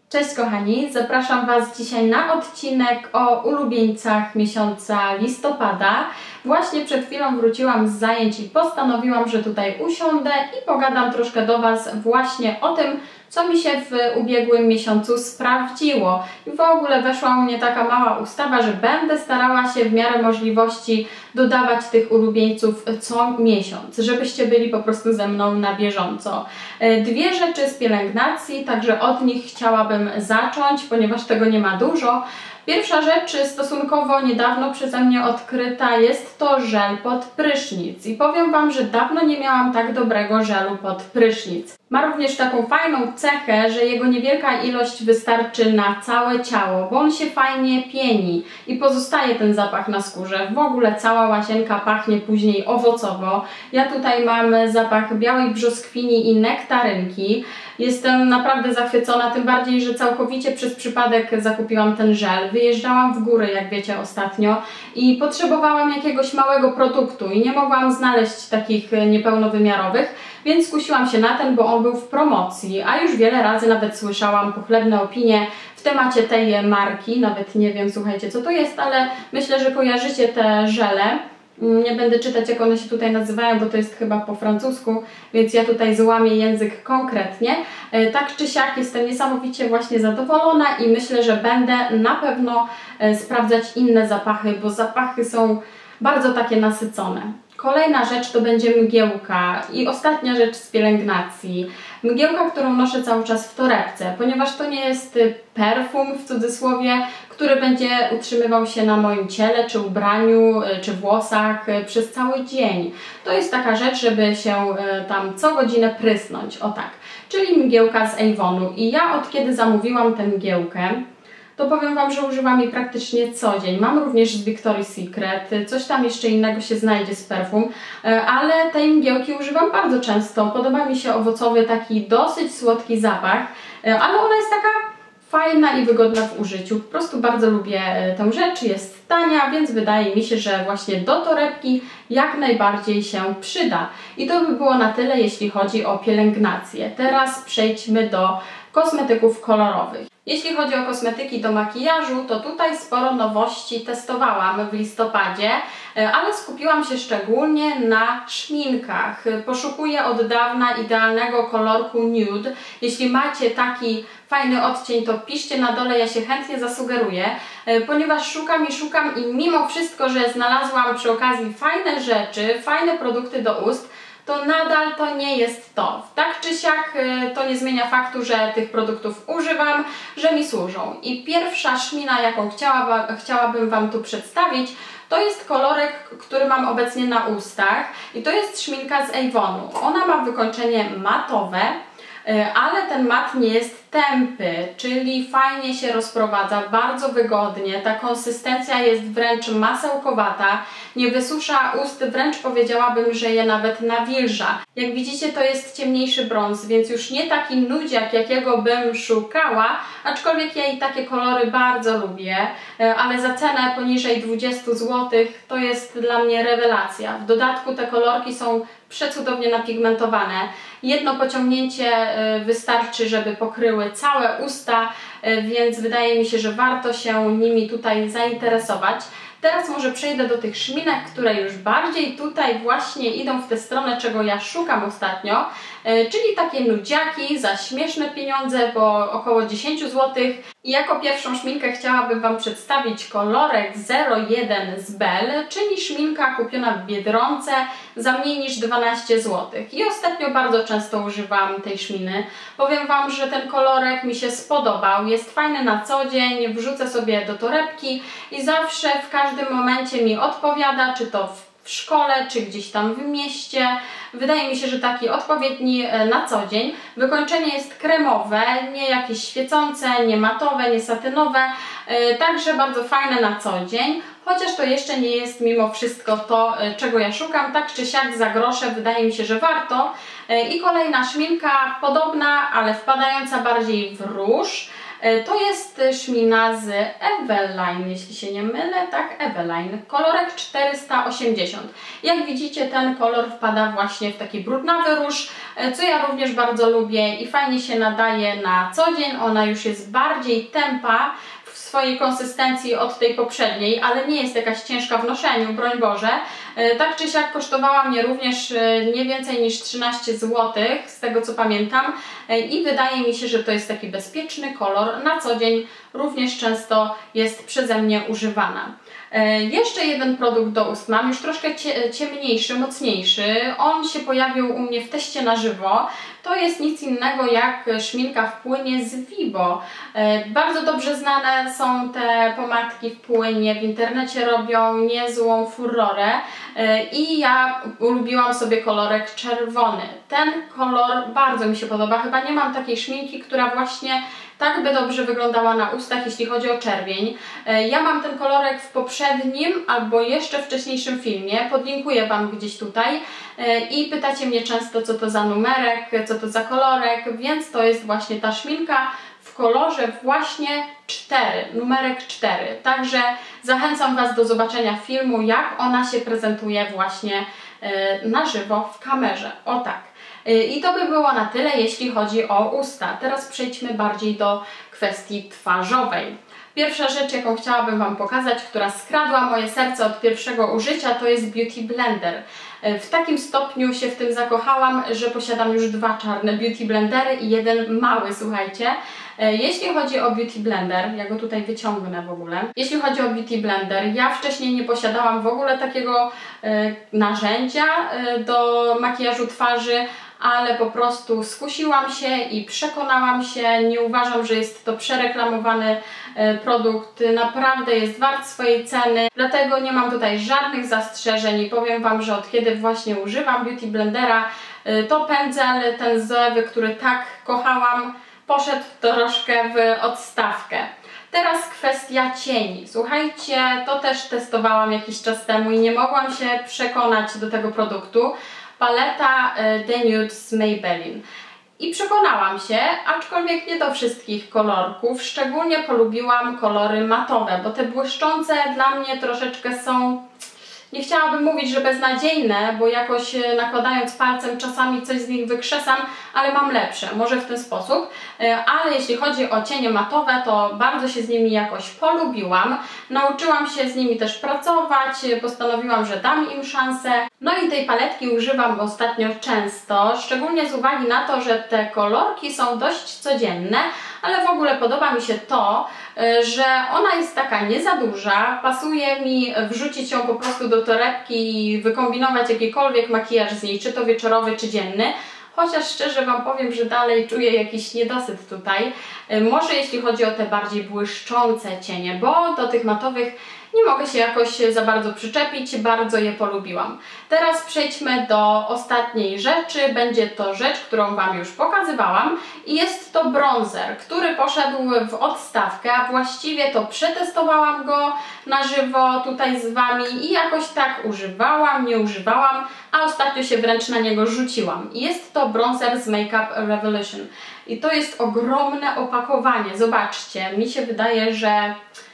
Cześć kochani, zapraszam Was dzisiaj na odcinek o ulubieńcach miesiąca listopada. Właśnie przed chwilą wróciłam z zajęć i postanowiłam, że tutaj usiądę i pogadam troszkę do Was właśnie o tym, co mi się w ubiegłym miesiącu sprawdziło. I w ogóle weszła u mnie taka mała ustawa, że będę starała się w miarę możliwości dodawać tych ulubieńców co miesiąc, żebyście byli po prostu ze mną na bieżąco. Dwie rzeczy z pielęgnacji, także od nich chciałabym zacząć, ponieważ tego nie ma dużo. Pierwsza rzecz, stosunkowo niedawno przeze mnie odkryta, jest to żel pod prysznic. I powiem Wam, że dawno nie miałam tak dobrego żelu pod prysznic. Ma również taką fajną cechę, że jego niewielka ilość wystarczy na całe ciało, bo on się fajnie pieni i pozostaje ten zapach na skórze. W ogóle cała łazienka pachnie później owocowo. Ja tutaj mam zapach białej brzoskwini i nektarynki. Jestem naprawdę zachwycona, tym bardziej, że całkowicie przez przypadek zakupiłam ten żel. Wyjeżdżałam w góry, jak wiecie, ostatnio i potrzebowałam jakiegoś małego produktu i nie mogłam znaleźć takich niepełnowymiarowych, więc skusiłam się na ten, bo on był w promocji, a już wiele razy nawet słyszałam pochlebne opinie w temacie tej marki. Nawet nie wiem, słuchajcie, co to jest, ale myślę, że kojarzycie te żele. Nie będę czytać, jak one się tutaj nazywają, bo to jest chyba po francusku, więc ja tutaj złamię język konkretnie. Tak czy siak jestem niesamowicie właśnie zadowolona i myślę, że będę na pewno sprawdzać inne zapachy, bo zapachy są bardzo takie nasycone. Kolejna rzecz to będzie mgiełka i ostatnia rzecz z pielęgnacji. Mgiełka, którą noszę cały czas w torebce, ponieważ to nie jest perfum w cudzysłowie, który będzie utrzymywał się na moim ciele, czy ubraniu, czy włosach przez cały dzień. To jest taka rzecz, żeby się tam co godzinę prysnąć, o tak. Czyli mgiełka z Avonu. I ja od kiedy zamówiłam tę mgiełkę, to powiem Wam, że używam jej praktycznie co dzień. Mam również z Victoria's Secret, coś tam jeszcze innego się znajdzie z perfum, ale tej mgiełki używam bardzo często. Podoba mi się owocowy, taki dosyć słodki zapach, ale ona jest taka fajna i wygodna w użyciu. Po prostu bardzo lubię tę rzecz, jest tania, więc wydaje mi się, że właśnie do torebki jak najbardziej się przyda. I to by było na tyle, jeśli chodzi o pielęgnację. Teraz przejdźmy do kosmetyków kolorowych. Jeśli chodzi o kosmetyki do makijażu, to tutaj sporo nowości testowałam w listopadzie, ale skupiłam się szczególnie na szminkach. Poszukuję od dawna idealnego kolorku nude. Jeśli macie taki fajny odcień, to piszcie na dole, ja się chętnie zasugeruję, ponieważ szukam i mimo wszystko, że znalazłam przy okazji fajne rzeczy, fajne produkty do ust, to nadal to nie jest to. Tak czy siak to nie zmienia faktu, że tych produktów używam, że mi służą. I pierwsza szmina, jaką chciałabym Wam tu przedstawić, to jest kolorek, który mam obecnie na ustach i to jest szminka z Avonu. Ona ma wykończenie matowe, ale ten mat nie jest tępy, czyli fajnie się rozprowadza, bardzo wygodnie, ta konsystencja jest wręcz masełkowata, nie wysusza ust, wręcz powiedziałabym, że je nawet nawilża. Jak widzicie, to jest ciemniejszy brąz, więc już nie taki nudziak, jakiego bym szukała, aczkolwiek ja i takie kolory bardzo lubię, ale za cenę poniżej 20 zł to jest dla mnie rewelacja. W dodatku te kolorki są przecudownie napigmentowane. Jedno pociągnięcie wystarczy, żeby pokryły całe usta, więc wydaje mi się, że warto się nimi tutaj zainteresować. Teraz może przejdę do tych szminek, które już bardziej tutaj właśnie idą w tę stronę, czego ja szukam ostatnio, czyli takie nudziaki za śmieszne pieniądze, bo około 10 zł. I jako pierwszą szminkę chciałabym Wam przedstawić kolorek 01 z Belle, czyli szminka kupiona w Biedronce za mniej niż 12 zł. I ostatnio bardzo często używam tej szminy. Powiem Wam, że ten kolorek mi się spodobał, jest fajny na co dzień, wrzucę sobie do torebki i zawsze w każdym momencie mi odpowiada, czy to w szkole, czy gdzieś tam w mieście. Wydaje mi się, że taki odpowiedni na co dzień. Wykończenie jest kremowe, nie jakieś świecące, nie matowe, nie satynowe, także bardzo fajne na co dzień. Chociaż to jeszcze nie jest mimo wszystko to, czego ja szukam, tak czy siak za grosze wydaje mi się, że warto. I kolejna szminka podobna, ale wpadająca bardziej w róż. To jest szmina z Eveline, jeśli się nie mylę, tak, Eveline, kolorek 480. Jak widzicie, ten kolor wpada właśnie w taki brudnawy róż, co ja również bardzo lubię i fajnie się nadaje na co dzień. Ona już jest bardziej tępa w swojej konsystencji od tej poprzedniej, ale nie jest jakaś ciężka w noszeniu, broń Boże. Tak czy siak kosztowała mnie również nie więcej niż 13 zł, z tego co pamiętam, i wydaje mi się, że to jest taki bezpieczny kolor, na co dzień również często jest przeze mnie używana. Jeszcze jeden produkt do ust mam, już troszkę ciemniejszy, mocniejszy. On się pojawił u mnie w teście na żywo. To jest nic innego jak szminka w płynie z Vibo. Bardzo dobrze znane są te pomadki w płynie, w internecie robią niezłą furorę i ja ulubiłam sobie kolorek czerwony. Ten kolor bardzo mi się podoba, chyba nie mam takiej szminki, która właśnie tak by dobrze wyglądała na ustach, jeśli chodzi o czerwień. Ja mam ten kolorek w poprzednim albo jeszcze wcześniejszym filmie, podlinkuję Wam gdzieś tutaj i pytacie mnie często, co to za numerek, co to za kolorek, więc to jest właśnie ta szminka w kolorze właśnie 4, numerek 4. Także zachęcam Was do zobaczenia filmu, jak ona się prezentuje właśnie na żywo w kamerze. O tak. I to by było na tyle, jeśli chodzi o usta. Teraz przejdźmy bardziej do kwestii twarzowej. Pierwsza rzecz, jaką chciałabym Wam pokazać, która skradła moje serce od pierwszego użycia, to jest Beauty Blender. W takim stopniu się w tym zakochałam, że posiadam już 2 czarne Beauty Blendery i jeden mały, słuchajcie. Jeśli chodzi o Beauty Blender, ja go tutaj wyciągnę w ogóle. Jeśli chodzi o Beauty Blender, ja wcześniej nie posiadałam w ogóle takiego narzędzia do makijażu twarzy, ale po prostu skusiłam się i przekonałam się. Nie uważam, że jest to przereklamowany produkt, naprawdę jest wart swojej ceny, dlatego nie mam tutaj żadnych zastrzeżeń i powiem Wam, że od kiedy właśnie używam Beauty Blendera, to pędzel ten zoewy, który tak kochałam, poszedł troszkę w odstawkę. Teraz kwestia cieni. Słuchajcie, to też testowałam jakiś czas temu i nie mogłam się przekonać do tego produktu. Paleta The Nude z Maybelline. I przekonałam się, aczkolwiek nie do wszystkich kolorków. Szczególnie polubiłam kolory matowe, bo te błyszczące dla mnie troszeczkę są, nie chciałabym mówić, że beznadziejne, bo jakoś nakładając palcem czasami coś z nich wykrzesam, ale mam lepsze, może w ten sposób. Ale jeśli chodzi o cienie matowe, to bardzo się z nimi jakoś polubiłam. Nauczyłam się z nimi też pracować, postanowiłam, że dam im szansę. No i tej paletki używam ostatnio często, szczególnie z uwagi na to, że te kolorki są dość codzienne, ale w ogóle podoba mi się to, że ona jest taka nie za duża, pasuje mi wrzucić ją po prostu do torebki i wykombinować jakikolwiek makijaż z niej, czy to wieczorowy, czy dzienny. Chociaż szczerze Wam powiem, że dalej czuję jakiś niedosyt tutaj. Może jeśli chodzi o te bardziej błyszczące cienie, bo do tych matowych nie mogę się jakoś za bardzo przyczepić, bardzo je polubiłam. Teraz przejdźmy do ostatniej rzeczy. Będzie to rzecz, którą Wam już pokazywałam i jest to bronzer, który poszedł w odstawkę, a właściwie to przetestowałam go na żywo tutaj z Wami i jakoś tak używałam, nie używałam, a ostatnio się wręcz na niego rzuciłam. Jest to bronzer z Makeup Revolution i to jest ogromne opakowanie. Zobaczcie, mi się wydaje, że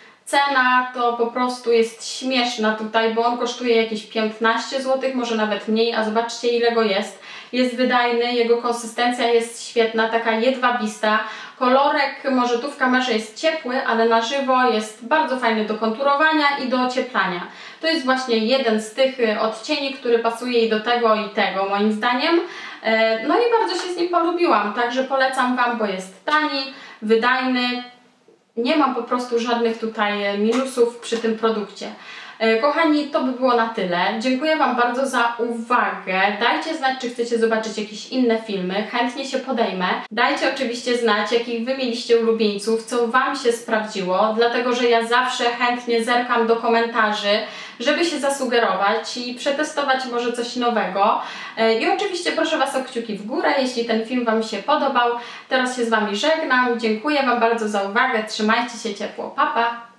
cena to po prostu jest śmieszna tutaj, bo on kosztuje jakieś 15 zł, może nawet mniej, a zobaczcie ile go jest. Jest wydajny, jego konsystencja jest świetna, taka jedwabista. Kolorek może tu w kamerze jest ciepły, ale na żywo jest bardzo fajny do konturowania i do ocieplania. To jest właśnie jeden z tych odcieni, który pasuje i do tego moim zdaniem. No i bardzo się z nim polubiłam, także polecam Wam, bo jest tani, wydajny. Nie mam po prostu żadnych tutaj minusów przy tym produkcie. Kochani, to by było na tyle. Dziękuję Wam bardzo za uwagę. Dajcie znać, czy chcecie zobaczyć jakieś inne filmy. Chętnie się podejmę. Dajcie oczywiście znać, jakich Wy mieliście ulubieńców, co Wam się sprawdziło, dlatego że ja zawsze chętnie zerkam do komentarzy, żeby się zasugerować i przetestować może coś nowego. I oczywiście proszę Was o kciuki w górę, jeśli ten film Wam się podobał. Teraz się z Wami żegnam. Dziękuję Wam bardzo za uwagę. Trzymajcie się ciepło. Pa, pa!